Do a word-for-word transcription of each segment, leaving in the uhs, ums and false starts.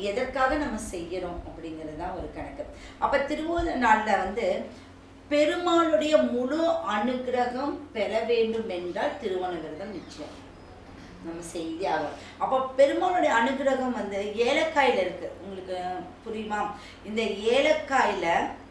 எதற்காக நம்ம செய்யறோம் அப்படிங்கிறது தான் ஒரு கணக்கு. அப்ப திருவோண நாள்ல வந்து பெருமாளுடைய முழு அனுகிரகம் பெற வேண்டும் என்றால் திருவோண விரதம் நிச்சயம் நம்ம செய்தி ஆகும். அப்போ பெருமாளுடைய அனுகிரகம் வந்து ஏலக்காயில இருக்கு. உங்களுக்கு புரியுமா? இந்த ஏலக்காயில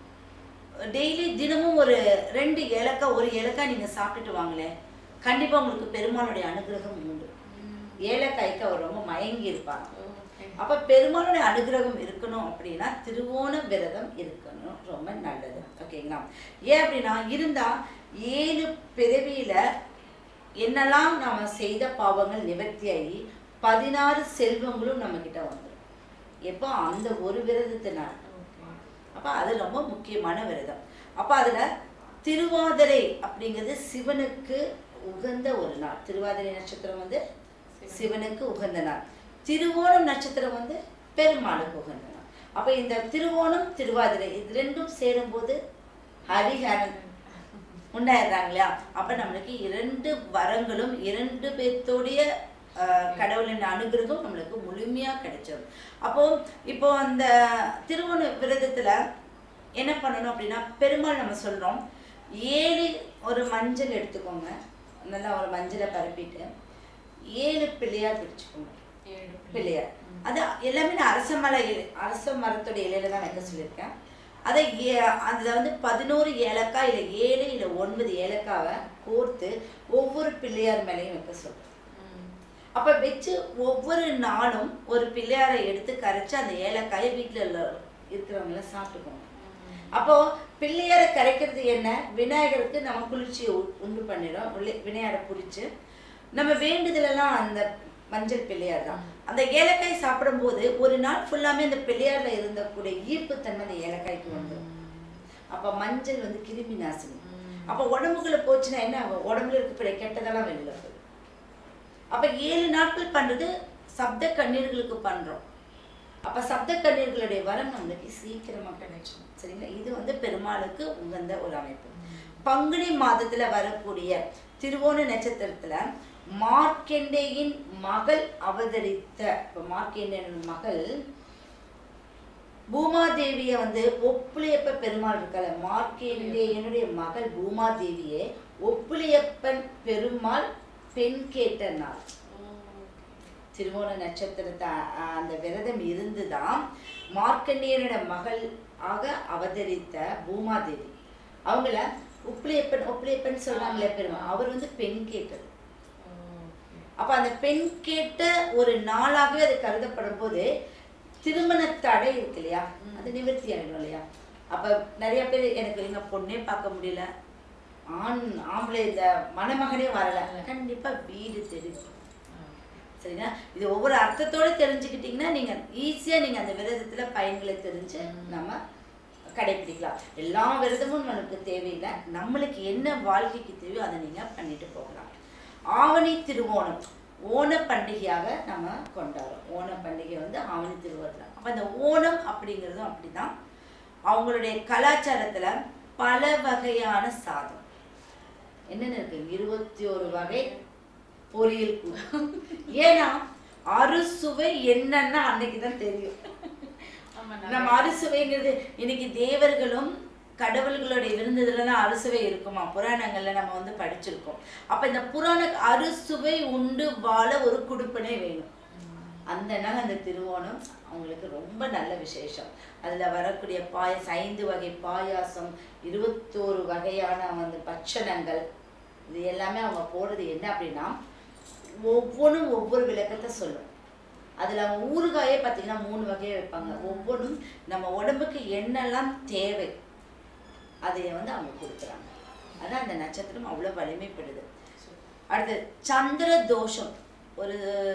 டெய்லி தினமும் ஒரு ரெண்டு ஏலக்காய் ஒரு ஏலக்காய் நீங்க சாப்பிட்டுட்டு வாங்களேன், கண்டிப்பா உங்களுக்கு பெருமாளுடைய அனுகிரகம் உண்டு. ஏலக்காய்க்கு அவர் ரொம்ப மயங்கி இருப்பாங்க. அப்ப பெருமாளுடைய அனுகிரகம் இருக்கணும் அப்படின்னா திருவோண விரதம் இருக்கணும், ரொம்ப நல்லது. ஓகேங்களா? ஏன் அப்படின்னா இருந்தா ஏழு பிறவியில என்னெல்லாம் நாம செய்த பாவங்கள் நிவர்த்தியாகி பதினாறு செல்வங்களும் நம்ம கிட்ட வந்துடும். எப்போ? அந்த ஒரு விரதத்தினால். அப்ப அது ரொம்ப முக்கியமான விரதம். அப்ப அதுல திருவாதிரை அப்படிங்கிறது சிவனுக்கு உகந்த ஒரு நாள். திருவாதிரை நட்சத்திரம் வந்து சிவனுக்கு உகந்த நாள். திருவோணம் நட்சத்திரம் வந்து பெருமாளுக்கு உகந்த நாள். அப்ப இந்த திருவோணம் திருவாதிரை இது ரெண்டும் சேரும் போது ஹரிஹரன் உண்டாயிடுறாங்க இல்லையா? அப்ப நம்மளுக்கு இரண்டு வரங்களும் இரண்டு பேர்த்தோடைய கடவுளின் அனுகிரகம் நம்மளுக்கு முழுமையா கிடைச்சிடும். அப்போ இப்போ அந்த திருவோண விரதத்துல என்ன பண்ணணும் அப்படின்னா, பெருமாள் நம்ம சொல்றோம் ஏழு ஒரு மஞ்சள் எடுத்துக்கோங்க, நல்லா ஒரு மஞ்சளை பரப்பிட்டு ஏழு பிள்ளையார் பிடிச்சுக்கோங்க. பிள்ளையார் அது எல்லாமே நான் அரச மலை அரச மரத்துடைய இலையில தான் வைக்க சொல்லியிருக்கேன். அதை அதில் வந்து பதினோரு ஏலக்காய் இல்லை ஏழு இல்லை ஒன்பது ஏலக்காவை கோர்த்து ஒவ்வொரு பிள்ளையார் மேலேயும் வைக்க சொல்றேன். அப்ப வச்சு ஒவ்வொரு நாளும் ஒரு பிள்ளையாரை எடுத்து கரைச்சு அந்த ஏலக்காயை வீட்டுல இருக்கிறவங்கள சாப்பிட்டுக்கோங்க. அப்போ பிள்ளையாரை கரைக்கிறது என்ன? விநாயகருக்கு நம்ம குளிர்ச்சியை உண்டு பண்ணிடும். விநாயகரை பிடிச்சு நம்ம வேண்டுதலெல்லாம் அந்த மஞ்சள் பிள்ளையார் தான். அந்த ஏலக்காய் சாப்பிடும் போது ஒரு நாள் ஃபுல்லாமே அந்த பிள்ளையார்ல இருந்த கூட ஈர்ப்பு தன்மை அந்த ஏலக்காய்க்கு வந்துடும். அப்ப மஞ்சள் வந்து கிருமி நாசினி. அப்ப உடம்புக்குள்ள போச்சுன்னா என்ன ஆகும்? உடம்புல இருக்கக்கூடிய கெட்டதெல்லாம் வெளியில போயிடும். அப்ப ஏழு நாட்கள் பண்றது சப்த கண்ணீர்களுக்கு பண்றோம். அப்ப சப்த கண்ணீர்களுடைய வரம் நம்மளுக்கு சீக்கிரமா கிடைக்கும். சரிங்களா? இது வந்து பெருமாளுக்கு உகந்த ஒரு அமைப்பு. பங்குனி மாதத்துல வரக்கூடிய திருவோண நட்சத்திரத்துல மார்க்கண்டேயின் மகள் அவதரித்த மார்க்கண்டேயின் மகள் பூமாதேவிய வந்து ஒப்புளியப்ப பெருமாள் இருக்கல, மார்க்கண்டேயனுடைய மகள் பூமாதேவியே ஒப்புளியப்பன் பெருமாள் பெண் கேட்ட நாள். திருவோண நட்சத்திரத்தை அந்த விரதம் இருந்துதான் மார்க்கண்டேயனோட மகள் ஆக அவதரித்த பூமாதேவி அவங்கள உப்புளியப்பன் ஒப்புளியப்பன் சொல்றாங்களே பெருமாள், அவர் வந்து பெண் கேட்டது. அப்ப அந்த பெண் கேட்ட ஒரு நாளாகவே அது கருதப்படும் போது திருமண தடை இருக்கு இல்லையா, அது நிவர்த்தி ஆகிடும் இல்லையா? அப்ப நிறைய பேர் எனக்கு எங்க பொண்ணே பார்க்க முடியல, ஆண் ஆம்பளை இந்த மணமகனே வரல, கண்டிப்பா வீடு தெரியும். சரிங்களா? இது ஒவ்வொரு அர்த்தத்தோட தெரிஞ்சுக்கிட்டீங்கன்னா நீங்க ஈஸியா நீங்க அந்த விரதத்துல பயன்களை தெரிஞ்சு நம்ம கடைபிடிக்கலாம். எல்லா விரதமும் நமக்கு தேவையில்லை, நம்மளுக்கு என்ன வாழ்க்கைக்கு தேவையோ அதை நீங்க பண்ணிட்டு போகலாம். ஆவணி திருவோணம் ஓண பண்டிகையாக நம்ம கொண்டாடுறோம். ஓண பண்டிகை வந்து ஆவணி திருவோணம். அப்ப அந்த ஓணம் அப்படிங்கிறதும் அப்படிதான். அவங்களுடைய கலாச்சாரத்துல பல வகையான சாதம் என்னென்ன இருக்கு, இருபத்தி ஒரு வகை பொரியல். ஏன்னா அறுசுவை என்னன்னா அன்னைக்குதான் தெரியும். நம்ம அறுசுவைங்கிறது இன்னைக்கு தேவர்களும் கடவுள்களுடைய விருந்ததுலாம் அறுசுவை இருக்குமா, புராணங்கள்ல நம்ம வந்து படிச்சிருக்கோம். அப்ப இந்த புராண அறுசுவை உண்டு வாழ ஒரு குடுப்பனே வேணும். அந்த நாள் அந்த திருவோணம் அவங்களுக்கு ரொம்ப நல்ல விசேஷம். அதுல வரக்கூடிய பாயசம், ஐந்து வகை பாயாசம், இருபத்தோரு வகையான வந்து பட்சணங்கள், இது எல்லாமே அவங்க போடுறது என்ன அப்படின்னா ஒவ்வொன்றும் ஒவ்வொரு விளக்கத்தை சொல்லும். அதுல அவங்க ஊறுகாயே பார்த்தீங்கன்னா மூணு வகையை வைப்பாங்க. ஒவ்வொன்றும் நம்ம உடம்புக்கு என்னெல்லாம் தேவை அதை வந்து அவங்க கொடுக்குறாங்க. அதான் அந்த நட்சத்திரம் அவ்வளோ வலிமைப்படுது. அடுத்து சந்திர தோஷம், ஒரு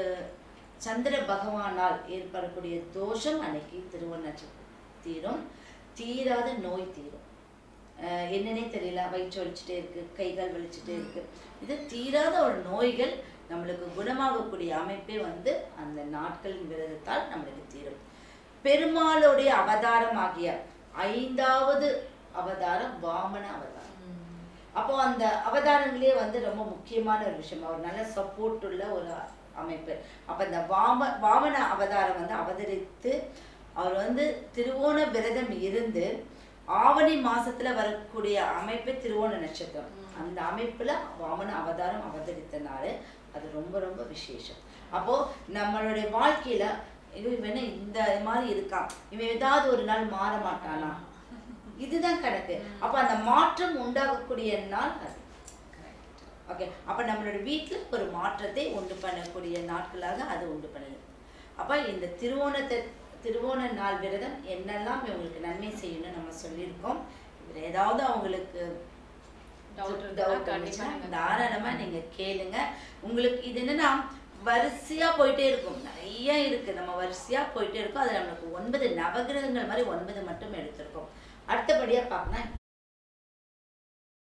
சந்திர பகவானால் ஏற்படக்கூடிய தோஷம் அன்னைக்கு திருவோண நட்சத்திரம் தீரும். தீராத நோய் தீரும். என்னன்னே தெரியல, வயிற்று வலிச்சுட்டே இருக்கு, கைகால் வலிச்சுட்டே இருக்கு, இது தீராத ஒரு நோய்கள் நம்மளுக்கு குணமாகக்கூடிய அமைப்பே வந்து அந்த நாட்களின் விரதத்தால் நம்மளுக்கு தீரும். பெருமாளுடைய அவதாரம் ஆகிய ஐந்தாவது அவதாரம் வாமன அவதாரம். அப்போ அந்த அவதாரங்களே வந்து ரொம்ப முக்கியமான ஒரு விஷயம். அவர் நல்ல சப்போர்ட் உள்ள ஒரு அமைப்பு. அப்ப இந்த வாம வாமன அவதாரம் வந்து அவதரித்து அவர் வந்து திருவோண விரதம் இருந்து ஆவணி மாசத்துல வரக்கூடிய அமைப்பு திருவோண நட்சத்திரம். அந்த அமைப்புல வாமன அவதாரம் அவதரித்தனால அது ரொம்ப ரொம்ப விசேஷம். அப்போ நம்மளுடைய வாழ்க்கையில இவன் இந்த மாதிரி இருக்கான், இவன் ஏதாவது ஒரு நாள் மாற மாட்டானா, இதுதான் கணக்கு. அப்ப அந்த மாற்றம் உண்டாகக்கூடிய நாள் அது. ஓகே, அப்ப நம்மளோட வீட்டுல ஒரு மாற்றத்தை உண்டு பண்ணக்கூடிய நாட்களாக அது உண்டு பண்ணுது. அப்ப இந்த திருவோணத்தை திருவோண நாள் விரதம் என்னெல்லாம் இவங்களுக்கு நன்மை செய்யணும்னு நம்ம சொல்லியிருக்கோம். இதுல ஏதாவது அவங்களுக்கு தாராளமா நீங்க கேளுங்க. உங்களுக்கு இது என்னன்னா வரிசையா போயிட்டே இருக்கும், நிறைய இருக்கு, நம்ம வரிசையா போயிட்டே இருக்கோம். அதுல நம்மளுக்கு ஒன்பது நவகிரகங்கள் மாதிரி ஒன்பது மட்டும் எடுத்திருக்கோம். அடுத்தபடியா பார்க்கணும்